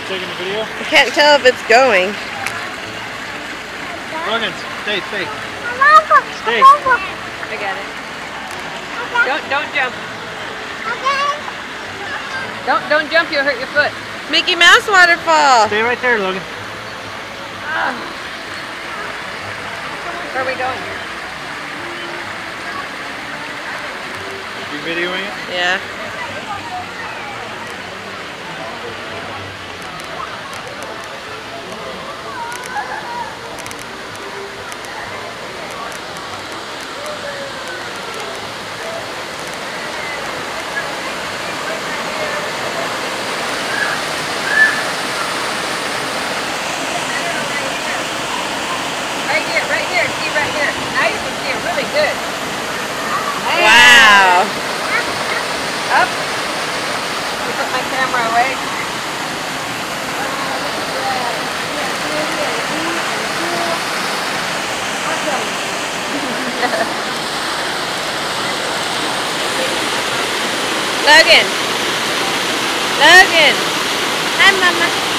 Taking the video? I can't tell if it's going. Logan, stay. Stay. I got it. Don't jump. Don't jump, you'll hurt your foot. Mickey Mouse waterfall. Stay right there, Logan. Where are we going? You videoing it? Yeah. Right here. See right here. Now you can see it really good. Wow. Up. Let me put my camera away. Logan. Logan. Hi, Mama.